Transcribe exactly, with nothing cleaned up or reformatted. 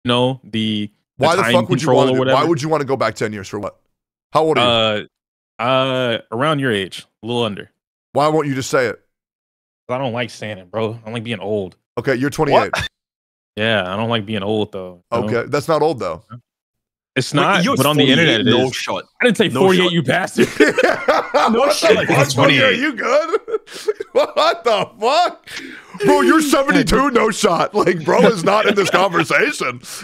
you know, the, the why the time fuck would you control want or to? Why whatever. would you want to go back ten years for what? How old are you? Uh, uh, around your age, a little under. Why won't you just say it? I don't like saying it, bro. I don't like being old. Okay, you're twenty-eight. What? Yeah, I don't like being old though. You know? Okay, that's not old though. It's not, Wait, but on the internet it no is. shot. I didn't say No forty-eight, shot. you bastard. no shit. That's Are you good? What the fuck? Bro, you're seventy-two, no shot. Like, bro is not in this conversation.